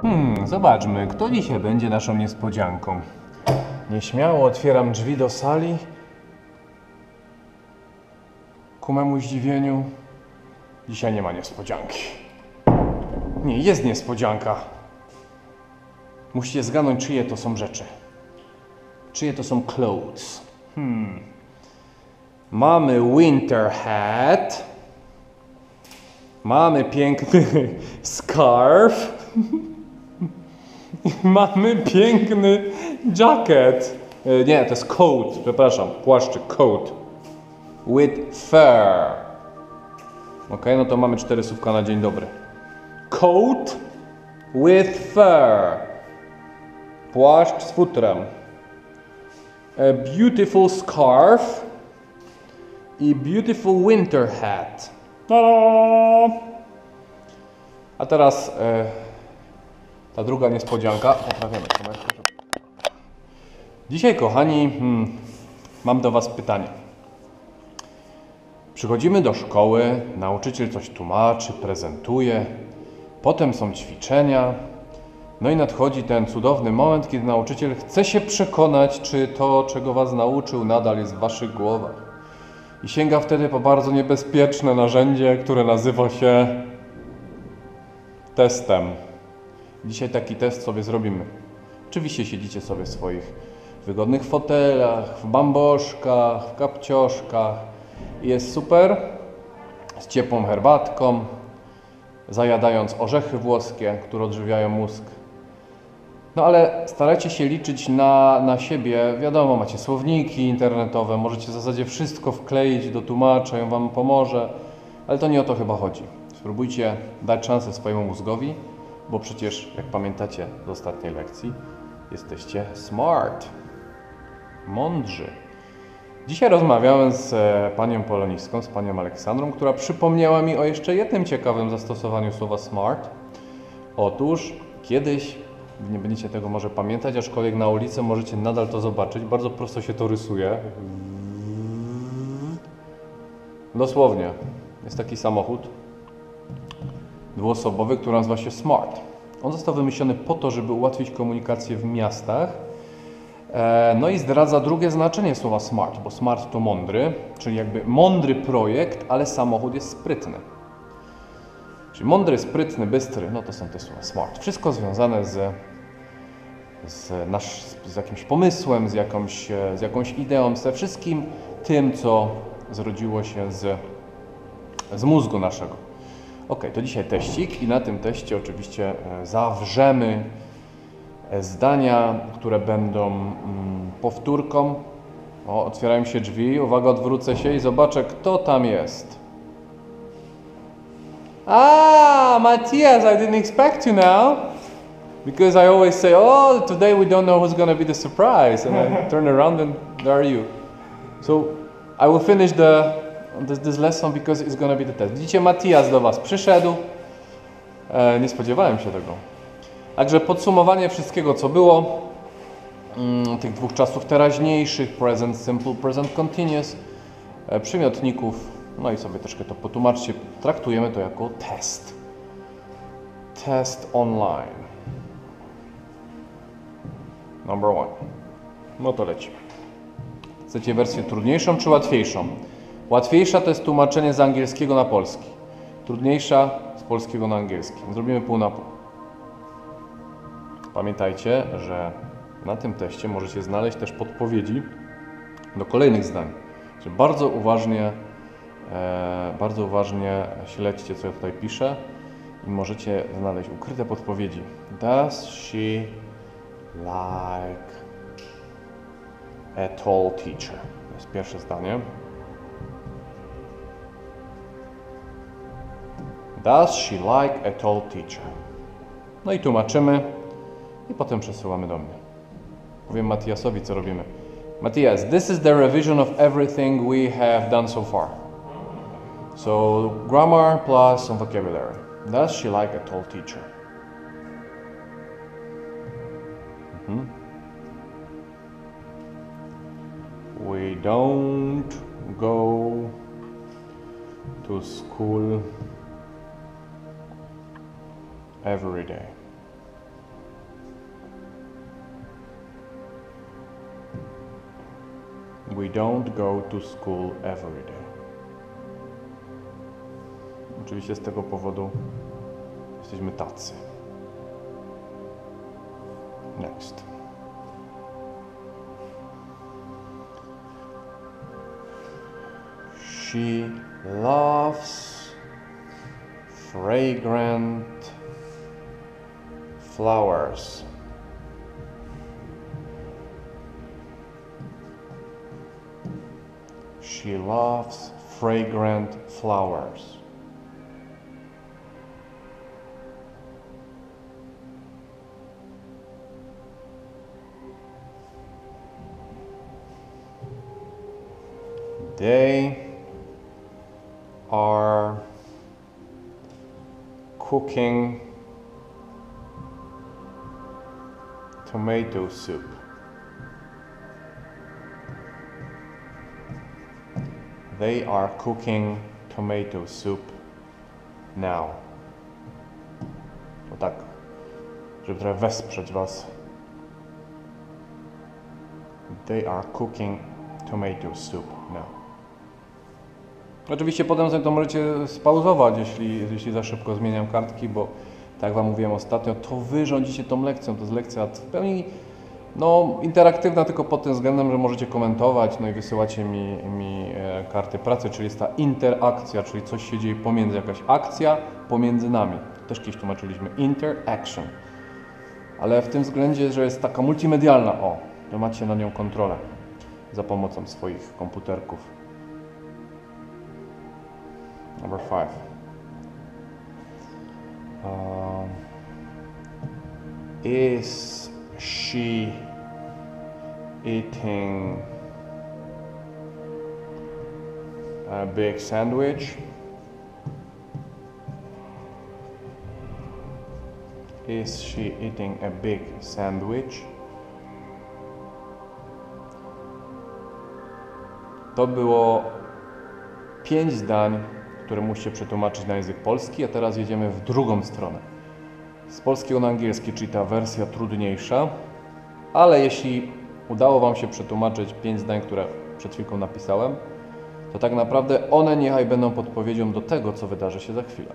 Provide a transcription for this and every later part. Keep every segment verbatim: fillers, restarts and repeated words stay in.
Hmm, zobaczmy, kto dzisiaj będzie naszą niespodzianką. Nieśmiało otwieram drzwi do sali. Ku memu zdziwieniu, dzisiaj nie ma niespodzianki. Nie, jest niespodzianka. Musicie zgadnąć, czyje to są rzeczy. Czyje to są clothes. Hmm. Mamy winter hat. Mamy piękny scarf. Mamy piękny jacket. E, nie, to jest coat, przepraszam, płaszczyk, coat. With fur. Ok, no to mamy cztery słówka na dzień dobry. Coat with fur. Płaszcz z futrem. A beautiful scarf i beautiful winter hat. Ta-da! A teraz e, ta druga niespodzianka. Poprawiamy kamerkę. Dzisiaj, kochani, hmm, mam do Was pytanie. Przychodzimy do szkoły, nauczyciel coś tłumaczy, prezentuje, potem są ćwiczenia, no i nadchodzi ten cudowny moment, kiedy nauczyciel chce się przekonać, czy to, czego Was nauczył, nadal jest w Waszych głowach. I sięga wtedy po bardzo niebezpieczne narzędzie, które nazywa się testem. Dzisiaj taki test sobie zrobimy. Oczywiście siedzicie sobie w swoich wygodnych fotelach, w bamboszkach, w kapcioszkach. Jest super, z ciepłą herbatką, zajadając orzechy włoskie, które odżywiają mózg. No ale starajcie się liczyć na, na siebie. Wiadomo, macie słowniki internetowe, możecie w zasadzie wszystko wkleić do tłumacza, on Wam pomoże, ale to nie o to chyba chodzi. Spróbujcie dać szansę swojemu mózgowi, bo przecież, jak pamiętacie z ostatniej lekcji, jesteście smart, mądrzy. Dzisiaj rozmawiałem z panią polonistką, z panią Aleksandrą, która przypomniała mi o jeszcze jednym ciekawym zastosowaniu słowa smart. Otóż kiedyś, nie będziecie tego może pamiętać, aczkolwiek na ulicy możecie nadal to zobaczyć, bardzo prosto się to rysuje. Dosłownie, jest taki samochód dwuosobowy, który nazywa się Smart. On został wymyślony po to, żeby ułatwić komunikację w miastach. No i zdradza drugie znaczenie słowa smart, bo smart to mądry, czyli jakby mądry projekt, ale samochód jest sprytny. Czyli mądry, sprytny, bystry, no to są te słowa smart. Wszystko związane z, z, nasz, z jakimś pomysłem, z jakąś, z jakąś ideą, ze wszystkim tym, co zrodziło się z, z mózgu naszego. Ok, to dzisiaj teścik i na tym teście oczywiście zawrzemy zdania, które będą mm, powtórką. O, otwierają się drzwi. Uwaga, odwrócę się i zobaczę, kto tam jest. Ah, Matthias, I didn't expect you now. Because I always say, oh, today we don't know who's going to be the surprise. And I turn around and there are you. So, I will finish the, this, this lesson because it's going to be the test. Widzicie, Matthias do Was przyszedł. E, nie spodziewałem się tego. Także podsumowanie wszystkiego, co było, mm, tych dwóch czasów teraźniejszych, present simple, present continuous, e, przymiotników, no i sobie troszkę to potłumaczcie. Traktujemy to jako test. Test online. Number one. No to lecimy. Chcecie wersję trudniejszą czy łatwiejszą? Łatwiejsza to jest tłumaczenie z angielskiego na polski. Trudniejsza z polskiego na angielski. Zrobimy pół na pół. Pamiętajcie, że na tym teście możecie znaleźć też podpowiedzi do kolejnych zdań. Czyli bardzo uważnie, e, bardzo uważnie śledźcie, co ja tutaj piszę i możecie znaleźć ukryte podpowiedzi. Does she like a tall teacher? To jest pierwsze zdanie. Does she like a tall teacher? No i tłumaczymy. I potem przesyłamy do mnie. Powiem Matthiasowi, co robimy. Matthias, this is the revision of everything we have done so far. So, grammar plus some vocabulary. Does she like a tall teacher? Mm-hmm. We don't go to school every day. We don't go to school every day. Oczywiście z tego powodu jesteśmy tacy. Next. She loves fragrant flowers. She loves fragrant flowers. They are cooking tomato soup. They are cooking tomato soup now. To tak, żeby trochę wesprzeć Was. They are cooking tomato soup now. Oczywiście potem sobie to możecie spauzować, jeśli, jeśli za szybko zmieniam kartki, bo tak jak Wam mówiłem ostatnio, to Wy rządzicie tą lekcją. To jest lekcja w pełni no, interaktywna tylko pod tym względem, że możecie komentować, no i wysyłacie mi, mi e, karty pracy, czyli jest ta interakcja, czyli coś się dzieje pomiędzy, jakaś akcja pomiędzy nami. Też kiedyś tłumaczyliśmy interaction. Ale w tym względzie, że jest taka multimedialna, o, że macie na nią kontrolę za pomocą swoich komputerków. Number five. Um, is she eating a big sandwich? Is she eating a big sandwich? To było pięć zdań, które musicie przetłumaczyć na język polski, a teraz jedziemy w drugą stronę. Z polskiego na angielski, czyli ta wersja trudniejsza, ale jeśli udało Wam się przetłumaczyć pięć zdań, które przed chwilką napisałem, to tak naprawdę one niechaj będą podpowiedzią do tego, co wydarzy się za chwilę.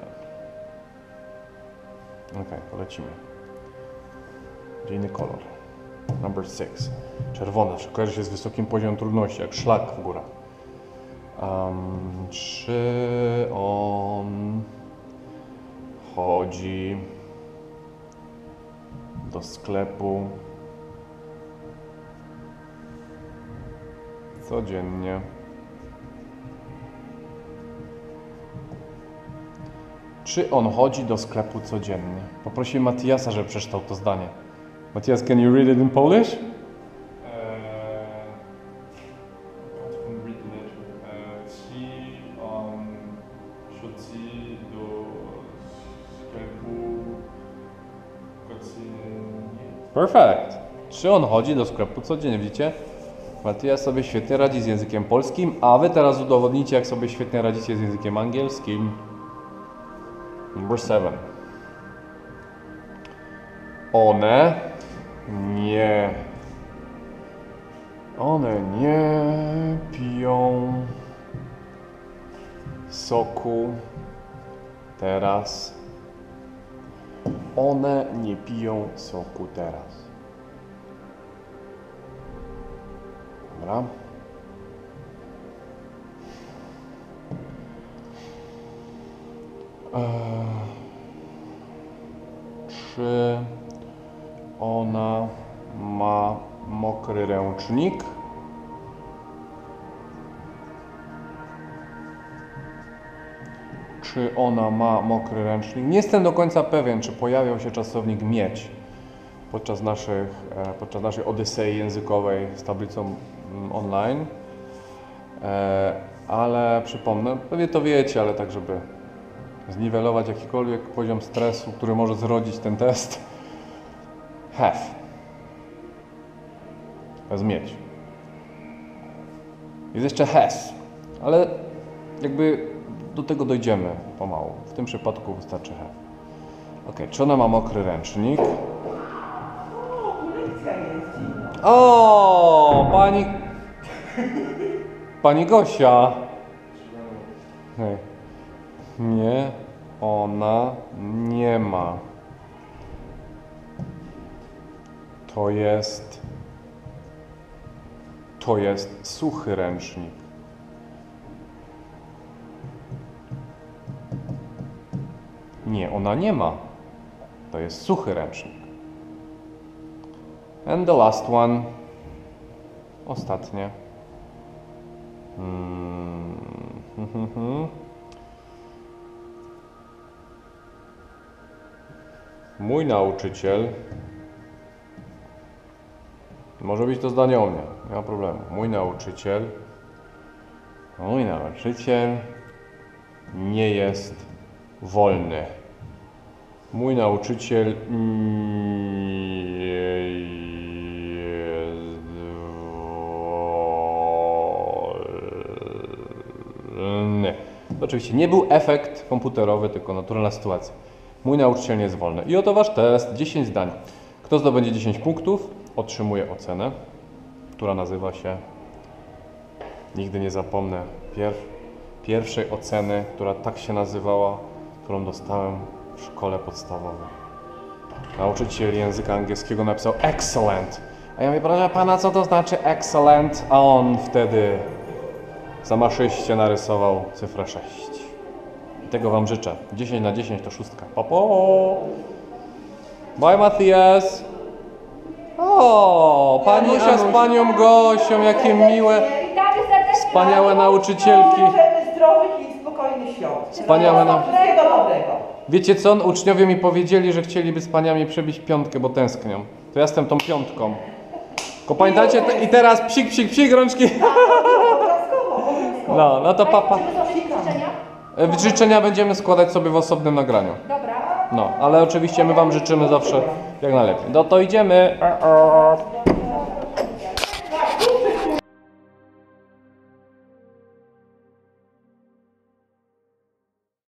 Ok, polecimy. Inny kolor. Number six. Czerwony, kojarzy się z wysokim poziomem trudności, jak szlak w górę. Um, czy on chodzi do sklepu codziennie? Czy on chodzi do sklepu codziennie? Poprosiłem Matiasa, żeby przeczytał to zdanie. Matias, can you read it in Polish? Perfect. Czy on chodzi do sklepu codziennie? Widzicie? Matias sobie świetnie radzi z językiem polskim, a Wy teraz udowodnicie, jak sobie świetnie radzicie z językiem angielskim. Number seven. One nie. One nie piją soku teraz. One nie piją soku teraz. Dobra. Eee, czy ona ma mokry ręcznik? Czy ona ma mokry ręcznik? Nie jestem do końca pewien, czy pojawiał się czasownik mieć podczas, naszych, podczas naszej odysei językowej z tablicą online. Ale przypomnę, pewnie to wiecie, ale tak, żeby zniwelować jakikolwiek poziom stresu, który może zrodzić ten test. Have. Bez mieć. Jest jeszcze has, ale jakby do tego dojdziemy pomału. W tym przypadku wystarczy have. Ok, czy ona ma mokry ręcznik? O, pani... Pani Gosia. Hej. Nie, ona nie ma. To jest... To jest suchy ręcznik. Nie, ona nie ma. To jest suchy ręcznik. And the last one. Ostatnie. Hmm. Mój nauczyciel. Może być to zdanie o mnie, nie ma problemu. Mój nauczyciel. Mój nauczyciel nie jest wolny. Mój nauczyciel nie jest wolny. To oczywiście nie był efekt komputerowy, tylko naturalna sytuacja. Mój nauczyciel nie jest wolny. I oto wasz test, dziesięć zdań. Kto zdobędzie dziesięć punktów, otrzymuje ocenę, która nazywa się, nigdy nie zapomnę, pier, pierwszej oceny, która tak się nazywała, którą dostałem w szkole podstawowej. Nauczyciel języka angielskiego napisał excellent. A ja mówię, proszę pana, co to znaczy excellent? A on wtedy zamaszyście narysował cyfrę sześć. I tego wam życzę. dziesięć na dziesięć to szóstka. Popo! Bye, Matthias! O, pani Asia z panią Gosią, jakie miłe, wspaniałe nauczycielki. Zdrowych i spokojnych świąt. Wspaniałe na... Wszystkiego dobrego. Wiecie co? Uczniowie mi powiedzieli, że chcieliby z paniami przebić piątkę, bo tęsknią. To ja jestem tą piątką. Tylko pamiętajcie, te, i teraz psik, psik, psik, rączki. Obowiązkowo, obowiązkowo. No, no to papa. Czy wy sobie życzenia? Życzenia będziemy składać sobie w osobnym nagraniu. Dobra. No, ale oczywiście my wam życzymy zawsze jak najlepiej. No to idziemy.